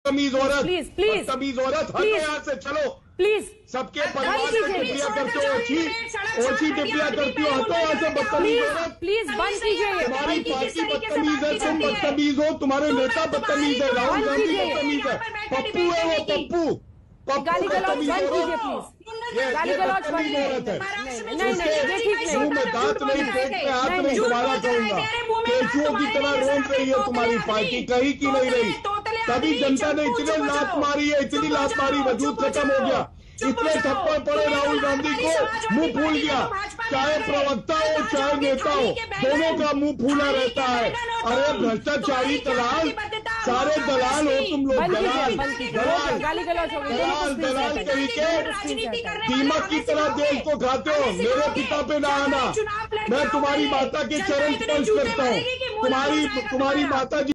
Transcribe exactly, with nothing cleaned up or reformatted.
तमीज औरत, please please तमीज औरत, हटो यहाँ से, चलो प्लीज। सबके परिवार से टिप्पणियां करते हो, ओछी ओछी टिप्पणियां करती हो, हटो यहाँ से बदतमीज औरत। प्लीज बंद कीजिए। तुम्हारी पार्टी बदतमीज है, तुम बदतमीज हो, तुम्हारे नेता बदतमीज है, राहुल गांधी बदतमीज है, पप्पू है वो, पप्पू गाली गलौज बंद कीजिए प्लीज। गाली गलौज बंद कीजिए। नहीं नहीं ये ठीक नहीं। मुंह में दांत नहीं, पेट में हाथ नहीं, दोबारा कहूंगा। केचुओं की तरह रोक रही है तुम्हारी पार्टी, कहीं की नहीं रही। तभी जनता ने इतने लात मारी है, इतनी लात मारी, वजूद खत्म हो गया। इतने थप्पड़ पड़े राहुल गांधी को, मुंह फूल गया। चाहे प्रवक्ता हो चाहे नेता हो, दोनों का मुंह फूला रहता है। अरे भ्रष्टाचारी दलाल, सारे दलाल हो तुम लोग, दलाल दलाल दलाल दलाल कहीं के दीमक की तरह देश को खाते हो। मेरे पिता पे ना आना, मैं तुम्हारी माता के चरण स्पर्श करता हूँ। तुम्हारी तुम्हारी माता जी